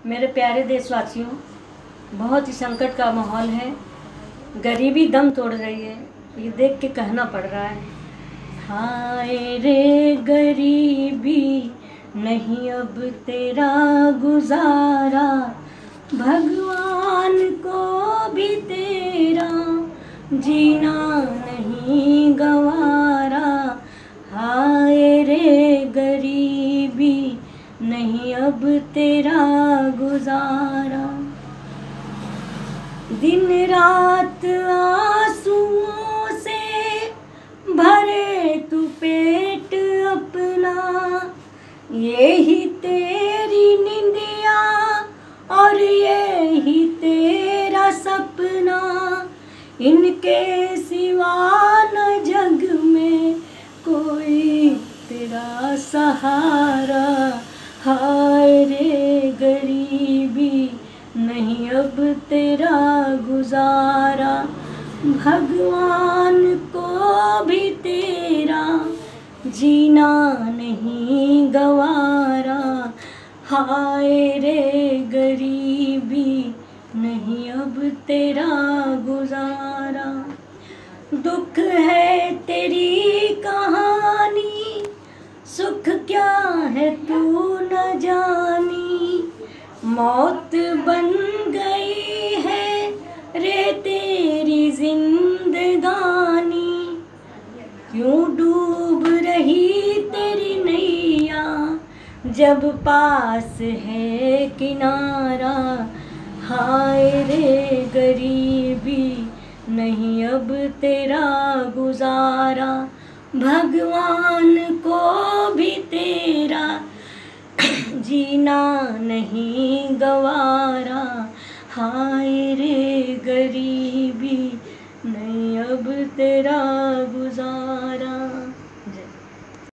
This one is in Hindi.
मेरे प्यारे देशवासियों, बहुत ही संकट का माहौल है। गरीबी दम तोड़ रही है, ये देख के कहना पड़ रहा है। हाय रे गरीबी, नहीं अब तेरा गुजारा, भगवान को भी तेरा जीना नहीं गवारा। हाय रे गरीबी, नहीं अब तेरा गुजारा। दिन रात आंसुओं से भरे तू पेट अपना, यही तेरी निंदिया और यही तेरा सपना। इनके सिवा न जग में कोई तेरा सहारा। हाय रे गरीबी, नहीं अब तेरा गुजारा, भगवान को भी तेरा जीना नहीं गवारा। हाय रे गरीबी, नहीं अब तेरा गुजारा। दुख है तेरी कहानी, सुख क्या है तू न जानी। मौत बन गई है रे तेरी जिंदगानी। क्यों डूब रही तेरी नैया, जब पास है किनारा। हाय रे गरीबी, नहीं अब तेरा गुजारा, भगवान को भी तेरा जीना नहीं गवारा। हाय रे गरीबी, नहीं अब तेरा गुजारा।